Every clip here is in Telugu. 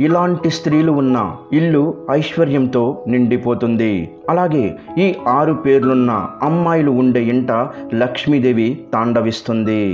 ఇలాంటి స్త్రీలు ఉన్న ఇల్లు ఐశ్వర్యంతో నిండిపోతుంది. అలాగే ఈ 6 పేర్లున్న అమ్మాయిలు ఉండే ఇంట లక్ష్మీదేవి తాండవిస్తుంది.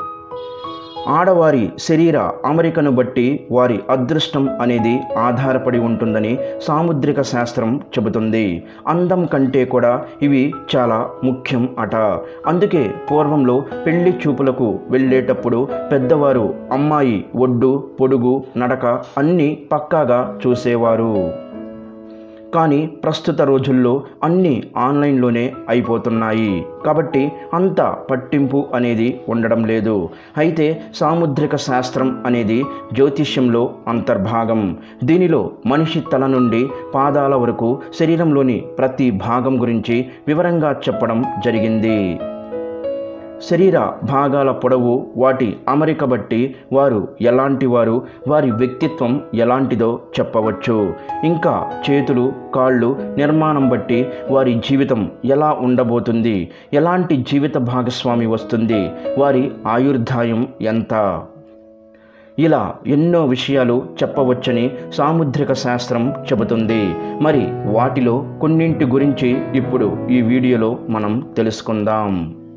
ఆడవారి శరీర అమరికను బట్టి వారి అదృష్టం అనేది ఆధారపడి ఉంటుందని సాముద్రిక శాస్త్రం చెబుతుంది. అందం కంటే కూడా ఇవి చాలా ముఖ్యం అట. అందుకే పూర్వంలో పెళ్లి చూపులకు వెళ్ళేటప్పుడు పెద్దవారు అమ్మాయి ఒడ్డు, పొడుగు, నడక అన్నీ పక్కాగా చూసేవారు. కానీ ప్రస్తుత రోజుల్లో అన్నీ ఆన్లైన్లోనే అయిపోతున్నాయి కాబట్టి అంత పట్టింపు అనేది ఉండడం లేదు. అయితే సాముద్రిక శాస్త్రం అనేది జ్యోతిష్యంలో అంతర్భాగం. దీనిలో మనిషి తల నుండి పాదాల వరకు శరీరంలోని ప్రతి భాగం గురించి వివరంగా చెప్పడం జరిగింది. శరీర భాగాల పొడవు, వాటి అమరిక బట్టి వారు ఎలాంటి వారు, వారి వ్యక్తిత్వం ఎలాంటిదో చెప్పవచ్చు. ఇంకా చేతులు, కాళ్ళు నిర్మాణం బట్టి వారి జీవితం ఎలా ఉండబోతుంది, ఎలాంటి జీవిత భాగస్వామి వస్తుంది, వారి ఆయుర్దాయం ఎంత, ఇలా ఎన్నో విషయాలు చెప్పవచ్చని సాముద్రిక శాస్త్రం చెబుతుంది. మరి వాటిలో కొన్నింటి గురించి ఇప్పుడు ఈ వీడియోలో మనం తెలుసుకుందాం.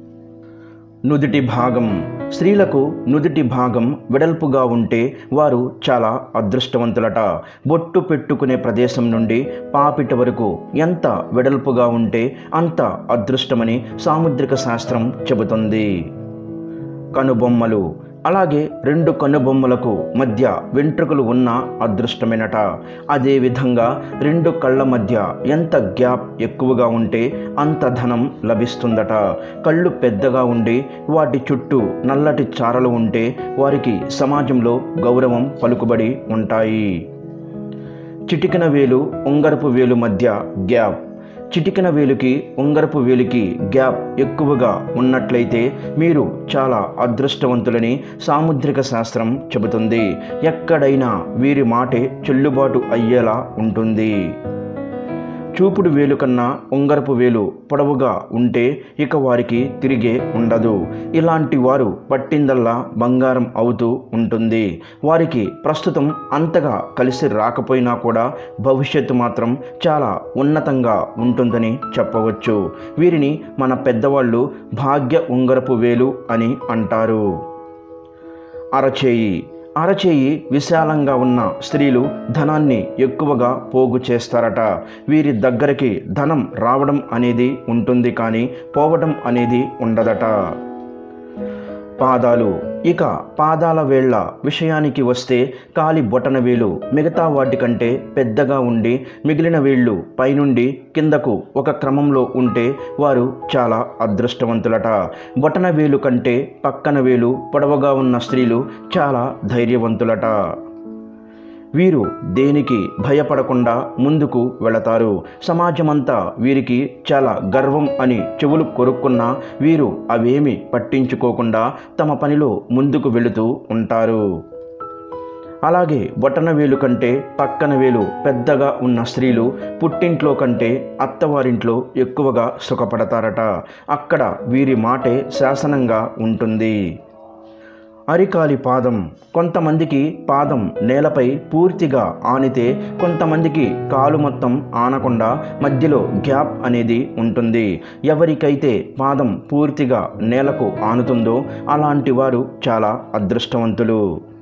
నుదిటి భాగం. స్త్రీలకు నుదిటి భాగం వెడల్పుగా ఉంటే వారు చాలా అదృష్టవంతులట. బొట్టు పెట్టుకునే ప్రదేశం నుండి పాపిట వరకు ఎంత వెడల్పుగా ఉంటే అంత అదృష్టమని సాముద్రిక శాస్త్రం చెబుతుంది. కనుబొమ్మలు. అలాగే 2 కనుబొమ్మలకు మధ్య వెంట్రుకలు ఉన్న అదృష్టమేనట. అదేవిధంగా 2 కళ్ళ మధ్య ఎంత గ్యాప్ ఎక్కువగా ఉంటే అంత ధనం లభిస్తుందట. కళ్ళు పెద్దగా ఉండి వాటి చుట్టూ నల్లటి చారలు ఉంటే వారికి సమాజంలో గౌరవం, పలుకుబడి ఉంటాయి. చిటికెన వేలు, ఉంగరపు వేలు మధ్య గ్యాప్. చిటికెన వేలుకి ఉంగరపు వేలికి గ్యాప్ ఎక్కువగా ఉన్నట్లయితే మీరు చాలా అదృష్టవంతులని సాముద్రిక శాస్త్రం చెబుతుంది. ఎక్కడైనా వీరి మాటే చెల్లుబాటు అయ్యేలా ఉంటుంది. చూపుడు వేలు కన్నా ఉంగరపు వేలు పొడవుగా ఉంటే ఇక వారికి తిరిగే ఉండదు. ఇలాంటి వారు పట్టిందల్లా బంగారం అవుతూ ఉంటుంది. వారికి ప్రస్తుతం అంతగా కలిసి రాకపోయినా కూడా భవిష్యత్తు మాత్రం చాలా ఉన్నతంగా ఉంటుందని చెప్పవచ్చు. వీరిని మన పెద్దవాళ్ళు భాగ్య ఉంగరపు వేలు అని అంటారు. అరచేయి. అరచేయి విశాలంగా ఉన్న స్త్రీలు ధనాన్ని ఎక్కువగా పోగు చేస్తారట. వీరి దగ్గరికి ధనం రావడం అనేది ఉంటుంది కానీ పోవడం అనేది ఉండదట. పాదాలు. ఇక పాదాల వేళ్ల విషయానికి వస్తే కాలి బొటన వేలు మిగతా వాటికంటే పెద్దగా ఉండి మిగిలిన వేళ్ళు పైనుండి కిందకు ఒక క్రమంలో ఉంటే వారు చాలా అదృష్టవంతులట. బొటన వేలు కంటే పక్కన వేలు పొడవుగా ఉన్న స్త్రీలు చాలా ధైర్యవంతులట. వీరు దేనికి భయపడకుండా ముందుకు వెళతారు. సమాజమంతా వీరికి చాలా గర్వం అని చెవులు కొరుక్కున్నా వీరు అవేమీ పట్టించుకోకుండా తమ పనిలో ముందుకు వెళుతూ ఉంటారు. అలాగే బొటన వేలు కంటే పక్కన వేలు పెద్దగా ఉన్న స్త్రీలు పుట్టింట్లో కంటే అత్తవారింట్లో ఎక్కువగా సుఖపడతారట. అక్కడ వీరి మాటే శాసనంగా ఉంటుంది. అరికాలి పాదం. కొంతమందికి పాదం నేలపై పూర్తిగా ఆనితే కొంతమందికి కాలు మొత్తం ఆనకుండా మధ్యలో గ్యాప్ అనేది ఉంటుంది. ఎవరికైతే పాదం పూర్తిగా నేలకు ఆనుతుందో అలాంటి వారు చాలా అదృష్టవంతులు.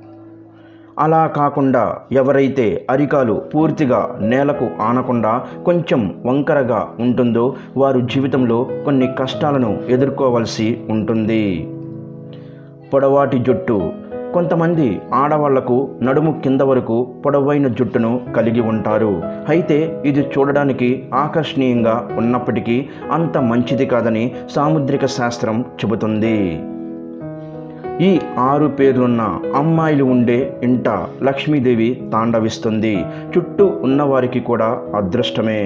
అలా కాకుండా ఎవరైతే అరికాలు పూర్తిగా నేలకు ఆనకుండా కొంచెం వంకరగా ఉంటుందో వారు జీవితంలో కొన్ని కష్టాలను ఎదుర్కోవలసి ఉంటుంది. పొడవాటి జుట్టు. కొంతమంది ఆడవాళ్లకు నడుము కింద వరకు పొడవైన జుట్టును కలిగి ఉంటారు. అయితే ఇది చూడడానికి ఆకర్షణీయంగా ఉన్నప్పటికీ అంత మంచిది కాదని సాముద్రిక శాస్త్రం చెబుతుంది. ఈ 6 పేర్లున్న అమ్మాయిలు ఉండే ఇంట లక్ష్మీదేవి తాండవిస్తుంది. చుట్టూ ఉన్నవారికి కూడా అదృష్టమే.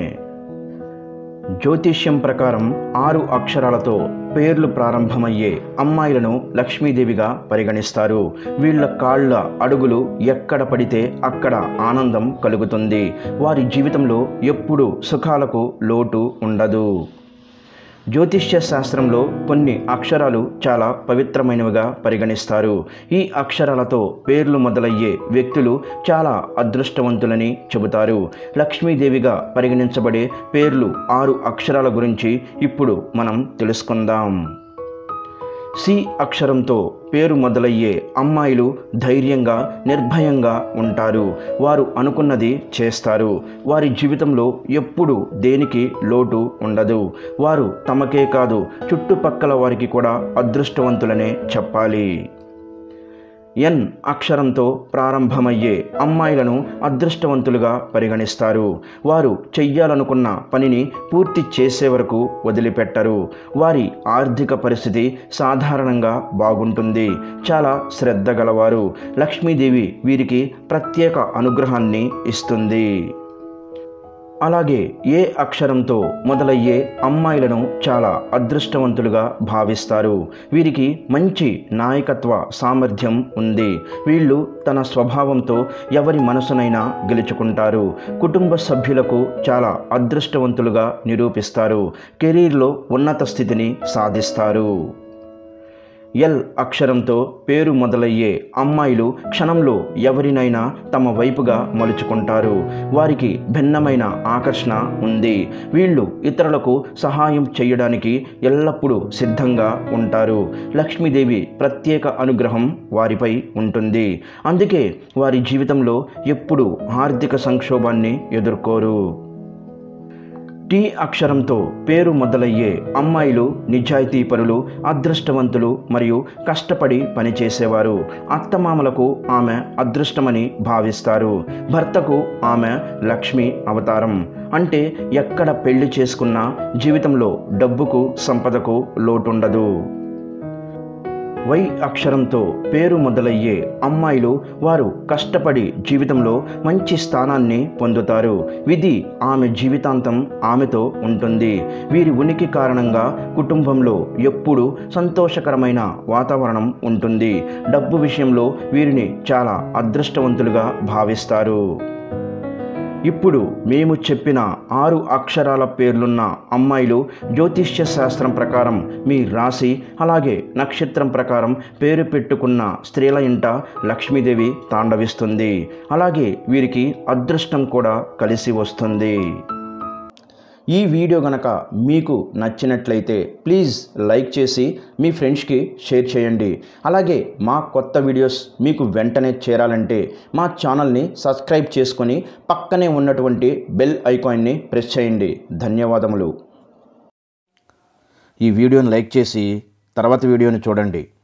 జ్యోతిష్యం ప్రకారం 6 అక్షరాలతో పేర్లు ప్రారంభమయ్యే అమ్మాయిలను లక్ష్మీదేవిగా పరిగణిస్తారు. వీళ్ళ కాళ్ళ అడుగులు ఎక్కడ పడితే అక్కడ ఆనందం కలుగుతుంది. వారి జీవితంలో ఎప్పుడూ సుఖాలకు లోటు ఉండదు. జ్యోతిష్య శాస్త్రంలో కొన్ని అక్షరాలు చాలా పవిత్రమైనవిగా పరిగణిస్తారు. ఈ అక్షరాలతో పేర్లు మొదలయ్యే వ్యక్తులు చాలా అదృష్టవంతులని చెబుతారు. లక్ష్మీదేవిగా పరిగణించబడే పేర్లు 6 అక్షరాల గురించి ఇప్పుడు మనం తెలుసుకుందాం. సి అక్షరంతో పేరు మొదలయ్యే అమ్మాయిలు ధైర్యంగా, నిర్భయంగా ఉంటారు. వారు అనుకున్నది చేస్తారు. వారి జీవితంలో ఎప్పుడూ దేనికి లోటు ఉండదు. వారు తమకే కాదు, చుట్టుపక్కల వారికి కూడా అదృష్టవంతులనే చెప్పాలి. ఎన్ అక్షరంతో ప్రారంభమయ్యే అమ్మాయిలను అదృష్టవంతులుగా పరిగణిస్తారు. వారు చెయ్యాలనుకున్న పనిని పూర్తి చేసే వరకు వదిలిపెట్టరు. వారి ఆర్థిక పరిస్థితి సాధారణంగా బాగుంటుంది. చాలా శ్రద్ధ గలవారు. లక్ష్మీదేవి వీరికి ప్రత్యేక అనుగ్రహాన్ని ఇస్తుంది. అలాగే ఏ అక్షరంతో మొదలయ్యే అమ్మాయిలను చాలా అదృష్టవంతులుగా భావిస్తారు. వీరికి మంచి నాయకత్వ సామర్థ్యం ఉంది. వీళ్ళు తన స్వభావంతో ఎవరి మనసునైనా గెలుచుకుంటారు. కుటుంబ సభ్యులకు చాలా అదృష్టవంతులుగా నిరూపిస్తారు. కెరీర్లో ఉన్నత స్థితిని సాధిస్తారు. ఎల్ అక్షరంతో పేరు మొదలయ్యే అమ్మాయిలు క్షణంలో ఎవరినైనా తమ వైపుగా మలుచుకుంటారు. వారికి భిన్నమైన ఆకర్షణ ఉంది. వీళ్ళు ఇతరులకు సహాయం చేయడానికి ఎల్లప్పుడూ సిద్ధంగా ఉంటారు. లక్ష్మీదేవి ప్రత్యేక అనుగ్రహం వారిపై ఉంటుంది. అందుకే వారి జీవితంలో ఎప్పుడూ ఆర్థిక సంక్షోభాన్ని ఎదుర్కోరు. టీ అక్షరంతో పేరు మొదలయ్యే అమ్మాయిలు నిజాయితీపరులు, అదృష్టవంతులు మరియు కష్టపడి పనిచేసేవారు. అత్తమామలకు ఆమె అదృష్టమని భావిస్తారు. భర్తకు ఆమె లక్ష్మి అవతారం. అంటే ఎక్కడ పెళ్లి చేసుకున్నా జీవితంలో డబ్బుకు, సంపదకు లోటుండదు. వై అక్షరంతో పేరు మొదలయ్యే అమ్మాయిలు వారు కష్టపడి జీవితంలో మంచి స్థానాన్ని పొందుతారు. విధి ఆమె జీవితాంతం ఆమెతో ఉంటుంది. వీరి ఉనికి కారణంగా కుటుంబంలో ఎప్పుడూ సంతోషకరమైన వాతావరణం ఉంటుంది. డబ్బు విషయంలో వీరిని చాలా అదృష్టవంతులుగా భావిస్తారు. ఇప్పుడు మేము చెప్పిన 6 అక్షరాల పేర్లున్న అమ్మాయిలు జ్యోతిష్య శాస్త్రం ప్రకారం మీ రాశి అలాగే నక్షత్రం ప్రకారం పేరు పెట్టుకున్న స్త్రీల ఇంట లక్ష్మీదేవి తాండవిస్తుంది. అలాగే వీరికి అదృష్టం కూడా కలిసి వస్తుంది. ఈ వీడియో గనక మీకు నచ్చినట్లయితే ప్లీజ్ లైక్ చేసి మీ ఫ్రెండ్స్కి షేర్ చేయండి. అలాగే మా కొత్త వీడియోస్ మీకు వెంటనే చేరాలంటే మా ఛానల్ని సబ్స్క్రైబ్ చేసుకొని పక్కనే ఉన్నటువంటి బెల్ ఐకాన్ని ప్రెస్ చేయండి. ధన్యవాదములు. ఈ వీడియోని లైక్ చేసి తర్వాత వీడియోని చూడండి.